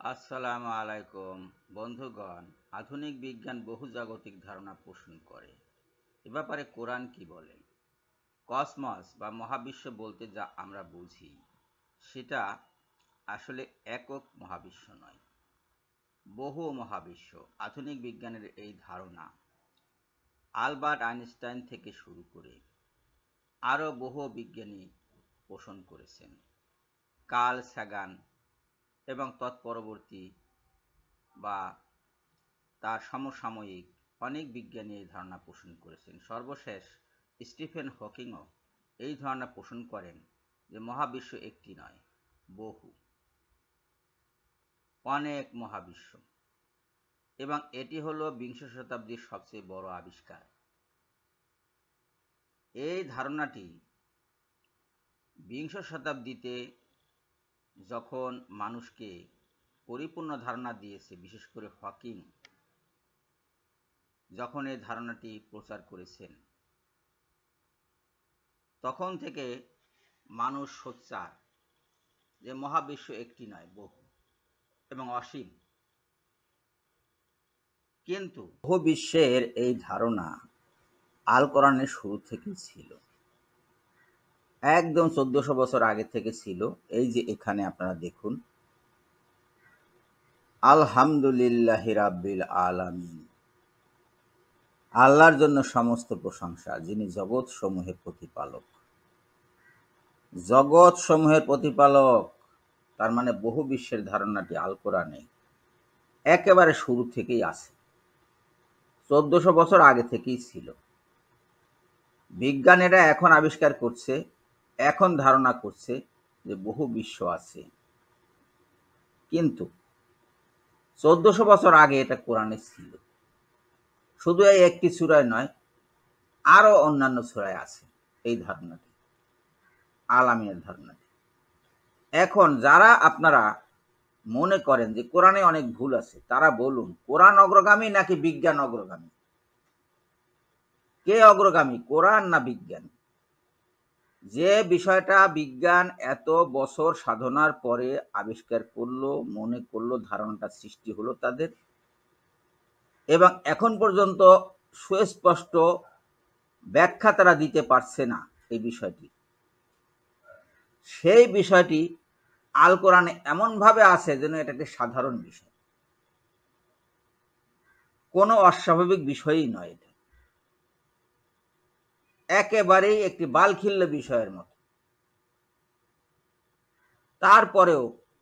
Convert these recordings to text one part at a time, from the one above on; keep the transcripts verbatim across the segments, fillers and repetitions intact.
আসসালামু আলাইকুম বন্ধুগণ। আধুনিক বিজ্ঞান বহুজাগতিক ধারণা পোষণ করে। এ ব্যাপারে কোরআন কি বলে? কসমস বা মহাবিশ্ব বলতে যা আমরা বুঝি সেটা আসলে একক মহাবিশ্ব নয়, বহু মহাবিশ্ব। আধুনিক বিজ্ঞানের এই ধারণা আলবার্ট আইনস্টাইন থেকে শুরু করে আরও বহু বিজ্ঞানী পোষণ করেছেন। কার্ল সাগান এবং তৎপরবর্তী বা তার সমসাময়িক অনেক বিজ্ঞানী এই ধারণা পোষণ করেছেন। সর্বশেষ স্টিফেন হকিংও এই ধারণা পোষণ করেন যে মহাবিশ্ব একটি নয়, বহু, অনেক মহাবিশ্ব, এবং এটি হলো বিংশ শতাব্দীর সবচেয়ে বড় আবিষ্কার। এই ধারণাটি বিংশ শতাব্দীতে যখন মানুষকে পরিপূর্ণ ধারণা দিয়েছে, বিশেষ করে হকিং যখন এই ধারণাটি প্রচার করেছেন, তখন থেকে মানুষ সোচ্চার যে মহাবিশ্ব একটি নয়, বহু এবং অসীম। কিন্তু বহু বিশ্বের এই ধারণা আল কোরআনের শুরু থেকে ছিল, একদম চোদ্দশো বছর আগে থেকে ছিল। এই যে এখানে আপনারা দেখুন, আলহামদুলিল্লাহি রাব্বিল আলামিন, আল্লাহর জন্য সমস্ত প্রশংসা, যিনি জগৎ সমূহের প্রতিপালক। জগৎ সমূহের প্রতিপালক, তার মানে বহু বিশ্বের ধারণাটি আল কোরআনে একেবারে শুরু থেকেই আছে, চোদ্দশো বছর আগে থেকেই ছিল। বিজ্ঞানীরা এখন আবিষ্কার করছে, এখন ধারণা করছে যে বহু বিশ্ব আছে, কিন্তু চোদ্দশো বছর আগে এটা কোরআনে ছিল। শুধু এই একটি সূরায় নয়, আরো অন্যান্য সূরায় আছে এই ধারণাটি, আলামিনের ধারণাটি। এখন যারা আপনারা মনে করেন যে কোরআনে অনেক ভুল আছে, তারা বলুন কোরআন অগ্রগামী নাকি বিজ্ঞান অগ্রগামী? কে অগ্রগামী, কোরআন না বিজ্ঞান? যে বিষয়টা বিজ্ঞান এত বছর সাধনার পরে আবিষ্কার করলো, মনে করলো, ধারণাটা সৃষ্টি হলো তাদের, এবং এখন পর্যন্ত সুস্পষ্ট ব্যাখ্যা তারা দিতে পারছে না এই বিষয়টি, সেই বিষয়টি আল কোরআনে এমন ভাবে আছে যেন এটা একটি সাধারণ বিষয়, কোনো অস্বাভাবিক বিষয়ই নয়। এটা একেবারেই একটি বালখিল্য বিষয়ের মতো। তারপরেও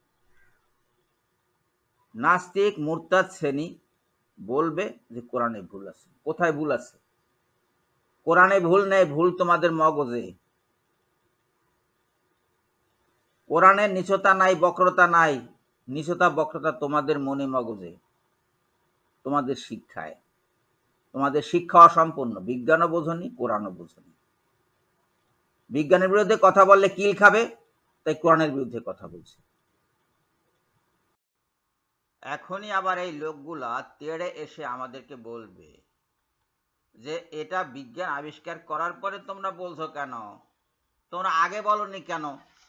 নাস্তিক মুরতাদ শ্রেণী বলবে যে কোরআনে ভুল আছে। কোথায় ভুল আছে? কোরআনে ভুল নেই, ভুল তোমাদের মগজে। কোরআনের নিচতা নাই, বক্রতা নাই, নিচতা বক্রতা তোমাদের মনে মগজে, তোমাদের শিক্ষায়। তোমাদের শিক্ষা অসম্পূর্ণ, বিজ্ঞানও বোঝনি, কোরআনও বোঝনি। বিজ্ঞানের বিরুদ্ধে কথা বললে কিল খাবে, তাই কোরআনের বিরুদ্ধে কথা বলছে। এখনই আবার এই লোকগুলা তেড়ে এসে আমাদেরকে বলবে যে এটা বিজ্ঞান আবিষ্কার করার পরে তোমরা বলছো কেন, তোমরা আগে বলনি কেন?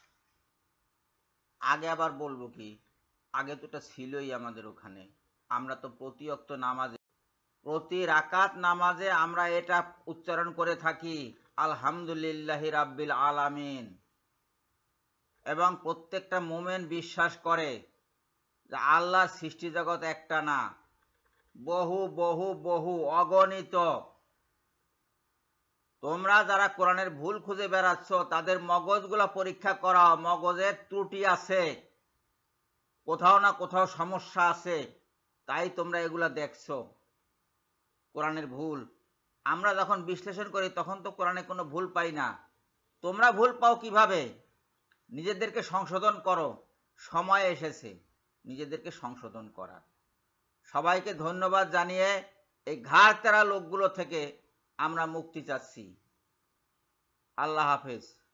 আগে আবার বলবো কি? আগে তো এটা ছিলই আমাদের ওখানে। আমরা তো প্রতি ওয়াক্ত নামাজে, প্রতি রাকাত নামাজে আমরা এটা উচ্চারণ করে থাকি, আলহামদুলিল্লাহি রাব্বিল আলামিন। এবং প্রত্যেকটা মুমিন বিশ্বাস করে যে আল্লাহর সৃষ্টি জগৎ একটা না, বহু বহু বহু, অগণিত। তোমরা যারা কোরআনের ভুল খুঁজে বেড়াচ্ছ, তাদের মগজগুলো পরীক্ষা করাও, মগজের ত্রুটি আছে, কোথাও না কোথাও সমস্যা আছে, তাই তোমরা এগুলা দেখছো কোরআনের ভুল। আমরা যখন বিশ্লেষণ করি তখন তো কোরআনে কোনো ভুল পাই না। তোমরা ভুল পাও কিভাবে? নিজেদেরকে সংশোধন করো, সময় এসেছে নিজেদেরকে সংশোধন করার। সবাইকে ধন্যবাদ জানিয়ে এই ঘাড় তেরা লোকগুলো থেকে আমরা মুক্তি চাচ্ছি। আল্লাহ হাফেজ।